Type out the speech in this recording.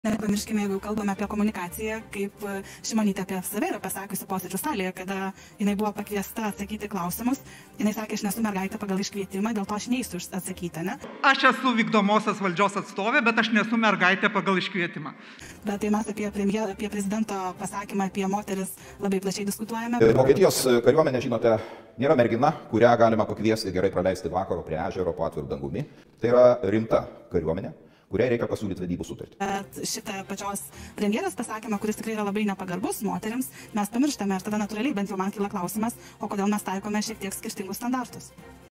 Nepamirškime, jeigu kalbame apie komunikaciją, kaip Šimonytė apie save yra pasakiusi posėdžių salėje, kada jinai buvo pakviesta atsakyti klausimus, jinai sakė, aš nesu mergaitė pagal iškvietimą, dėl to aš neįsiu atsakyti, ne? Aš esu vykdomosios valdžios atstovė, bet aš nesu mergaitė pagal iškvietimą. Bet tai mes apie prezidento pasakymą apie moteris labai plačiai diskutuojame. Vokietijos kariuomenė, žinote, nėra mergina, kurią galima pakviesti gerai praleisti vakaro prie ežero po atviru dangumi. Tai yra rimta kariuomenė, kuriai reikia pasiūlyti vedybų sutartį. Bet šitą pačios premjerės pasakymą, kuris tikrai yra labai nepagarbus moteriams, mes pamirštame ir tada natūraliai bent jau man kyla klausimas, o kodėl mes taikome šiek tiek skirtingus standartus.